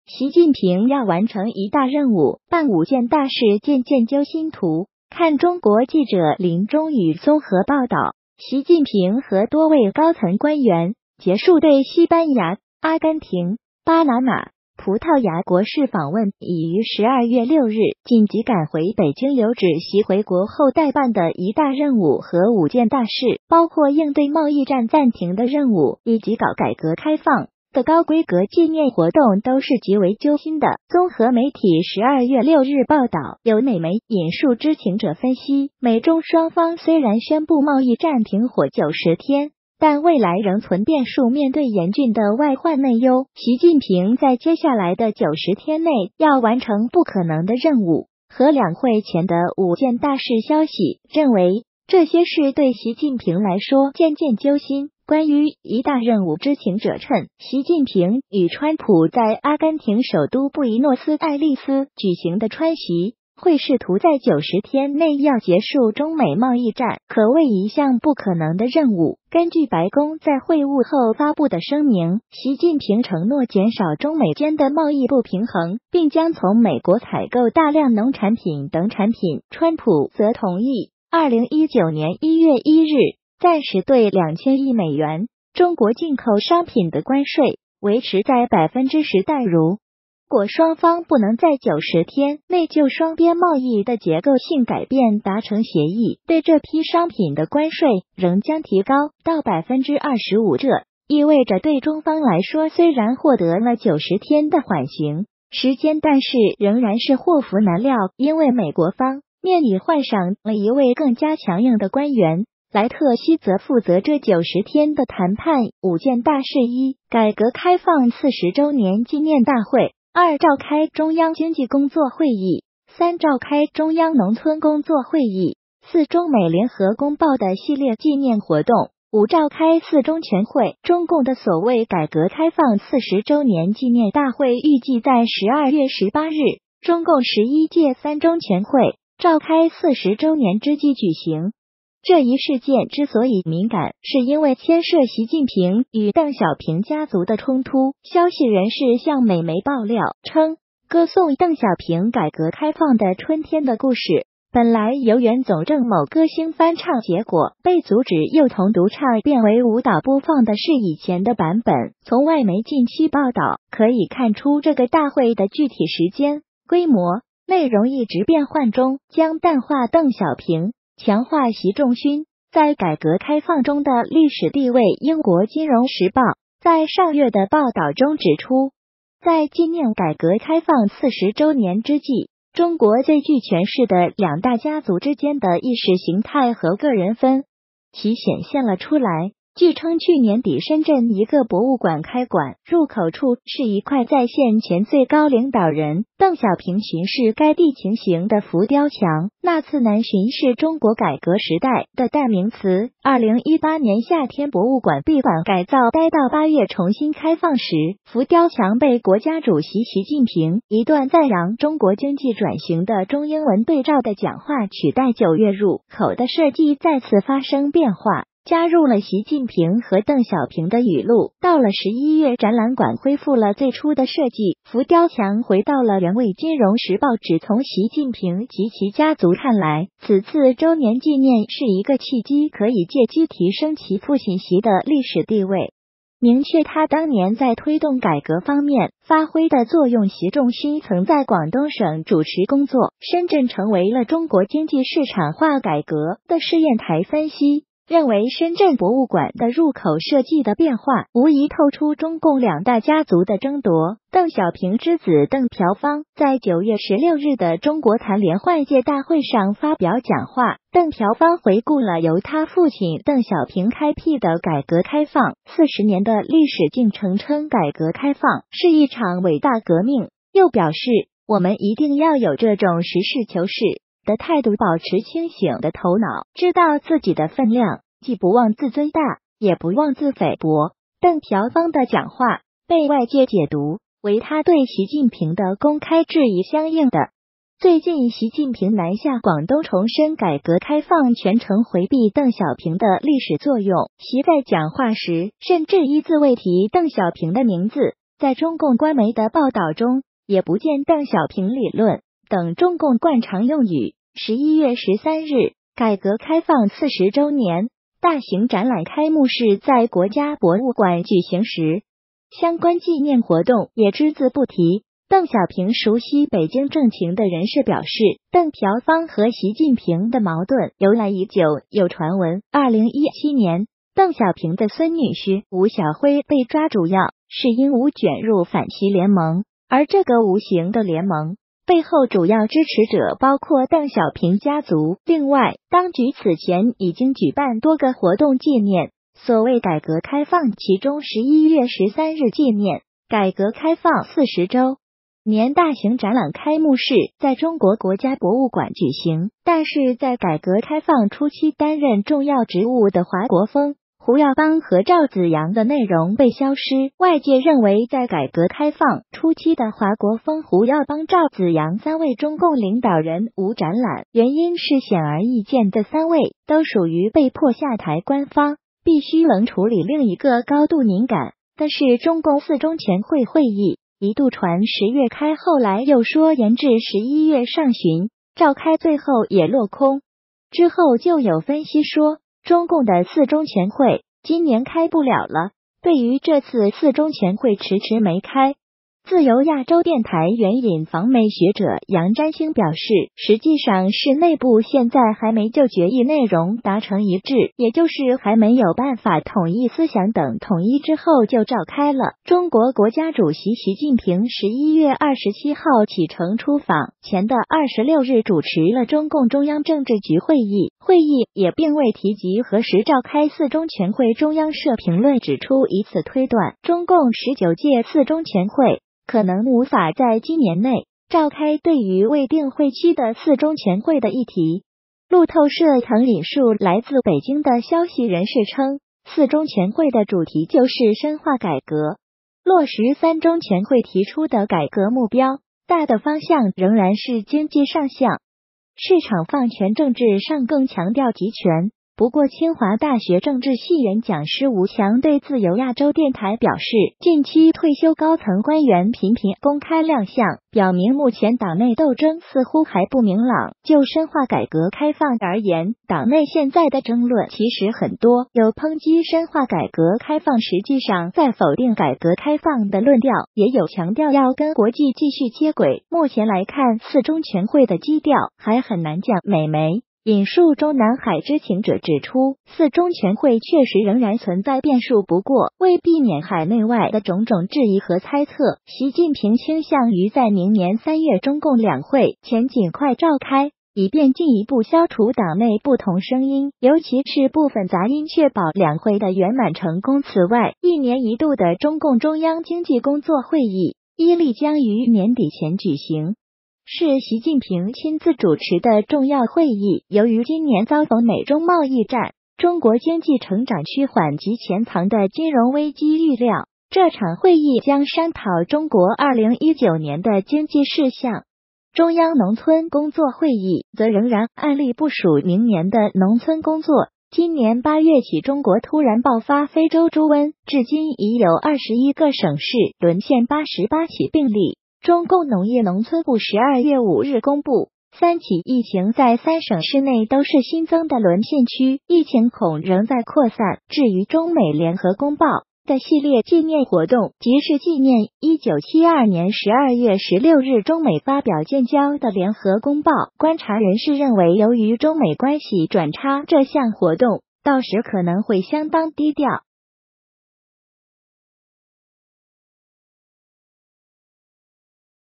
习近平要完成一大任务，办5件大事，件件揪心图。看中国记者林中宇综合报道，习近平和多位高层官员结束对西班牙、阿根廷、巴拿马、葡萄牙国事访问，已于12月6日紧急赶回北京，留指习回国后待办的一大任务和5件大事，包括应对贸易战暂停的任务以及搞改革开放的高规格纪念活动，都是极为揪心的。综合媒体12月6日报道，有美媒引述知情者分析，美中双方虽然宣布贸易战停火90天，但未来仍存变数。面对严峻的外患内忧，习近平在接下来的90天内要完成不可能的任务和两会前的5件大事。消息认为，这些事对习近平来说件件揪心。关于一大任务，知情者称，习近平与川普在阿根廷首都布宜诺斯艾利斯举行的川习会，试图在90天内要结束中美贸易战，可谓一项不可能的任务。根据白宫在会晤后发布的声明，习近平承诺减少中美间的贸易不平衡，并将从美国采购大量农产品等产品。川普则同意2019年1月1日暂时对2000亿美元中国进口商品的关税维持在10%，但如果双方不能在90天内就双边贸易的结构性改变达成协议，对这批商品的关税仍将提高到25%。这意味着对中方来说，虽然获得了90天的缓刑时间，但是仍然是祸福难料，因为美国方面已换上了一位更加强硬的官员。莱特希则负责这90天的谈判。5件大事： 1. 改革开放40周年纪念大会； 2. 召开中央经济工作会议； 3. 召开中央农村工作会议； 4. 中美联合公报的系列纪念活动； 5. 召开4中全会。中共的所谓改革开放40周年纪念大会预计在12月18日，中共11届3中全会召开40周年之际举行。这一事件之所以敏感，是因为牵涉习近平与邓小平家族的冲突。消息人士向美媒爆料称，歌颂邓小平改革开放的春天的故事本来由原总政某歌星翻唱，结果被阻止，又从独唱变为舞蹈播放的是以前的版本。从外媒近期报道可以看出，这个大会的具体时间、规模、内容一直变换中，将淡化邓小平，强化习仲勋在改革开放中的历史地位。英国金融时报在上月的报道中指出，在纪念改革开放40周年之际，中国最具权势的2大家族之间的意识形态和个人分歧显现了出来。据称，去年底深圳一个博物馆开馆，入口处是一块在线前最高领导人邓小平巡视该地情形的浮雕墙。那次南巡是中国改革时代的代名词。2018年夏天，博物馆闭馆改造，待到8月重新开放时，浮雕墙被国家主席习近平一段赞扬中国经济转型的中英文对照的讲话取代，9月入口的设计再次发生变化，加入了习近平和邓小平的语录。到了11月，展览馆恢复了最初的设计，浮雕墙回到了原位。金融时报指，从习近平及其家族看来，此次周年纪念是一个契机，可以借机提升其父亲习的历史地位，明确他当年在推动改革方面发挥的作用。习仲勋曾在广东省主持工作，深圳成为了中国经济市场化改革的试验台。分析认为，深圳博物馆的入口设计的变化，无疑透出中共2大家族的争夺。邓小平之子邓朴方在9月16日的中国坛联换届大会上发表讲话，邓朴方回顾了由他父亲邓小平开辟的改革开放40年的历史进程，称改革开放是一场伟大革命，又表示我们一定要有这种实事求是的态度，保持清醒的头脑，知道自己的分量，既不妄自尊大，也不妄自菲薄。邓朴方的讲话被外界解读为他对习近平的公开质疑。相应的，最近习近平南下广东，重申改革开放全程回避邓小平的历史作用。习在讲话时甚至一字未提邓小平的名字， 在中共官媒的报道中，也不见邓小平理论等中共惯常用语。11月13日，改革开放40周年大型展览开幕式在国家博物馆举行时，相关纪念活动也只字不提。邓小平熟悉北京政情的人士表示，邓朴方和习近平的矛盾由来已久。有传闻，2017年邓小平的孙女婿吴晓辉被抓，主要是因吴卷入反习联盟，而这个无形的联盟背后主要支持者包括邓小平家族。另外，当局此前已经举办多个活动纪念所谓改革开放，其中11月13日纪念改革开放40周年大型展览开幕式在中国国家博物馆举行，但是在改革开放初期担任重要职务的华国锋、胡耀邦和赵紫阳的内容被消失。外界认为，在改革开放初期的华国锋、胡耀邦、赵紫阳3位中共领导人无展览，原因是显而易见的3位都属于被迫下台官方，必须冷处理另一个高度敏感的是中共4中全会会议，一度传10月开，后来又说延至11月上旬召开，最后也落空。之后就有分析说，中共的4中全会今年开不了了。对于这次4中全会迟迟没开，自由亚洲电台援引访美学者杨占星表示，实际上是内部现在还没就决议内容达成一致，也就是还没有办法统一思想等，统一之后就召开了。中国国家主席习近平11月27号启程出访前的26日主持了中共中央政治局会议，会议也并未提及何时召开4中全会。中央社评论指出，以此推断，中共19届4中全会可能无法在今年内召开。对于未定会期的4中全会的议题，路透社曾引述来自北京的消息人士称，4中全会的主题就是深化改革，落实3中全会提出的改革目标，大的方向仍然是经济上向，市场放权，政治上更强调集权。不过，清华大学政治系原讲师吴强对自由亚洲电台表示，近期退休高层官员频频公开亮相，表明目前党内斗争似乎还不明朗。就深化改革开放而言，党内现在的争论其实很多，有抨击深化改革开放，实际上在否定改革开放的论调，也有强调要跟国际继续接轨。目前来看，4中全会的基调还很难讲。美媒引述中南海知情者指出，4中全会确实仍然存在变数，不过为避免海内外的种种质疑和猜测，习近平倾向于在明年3月中共两会前尽快召开，以便进一步消除党内不同声音，尤其是部分杂音，确保两会的圆满成功。此外，1年一度的中共中央经济工作会议依例将于年底前举行，是习近平亲自主持的重要会议。由于今年遭逢美中贸易战、中国经济成长趋缓及潜藏的金融危机，预料这场会议将商讨中国2019年的经济事项。中央农村工作会议则仍然按例部署明年的农村工作。今年8月起，中国突然爆发非洲猪瘟，至今已有21个省市沦陷88起病例。中共农业农村部12月5日公布，3起疫情在3省市内都是新增的沦陷区，疫情恐仍在扩散。至于中美联合公报的系列纪念活动，即是纪念1972年12月16日中美发表建交的联合公报。观察人士认为，由于中美关系转差，这项活动到时可能会相当低调。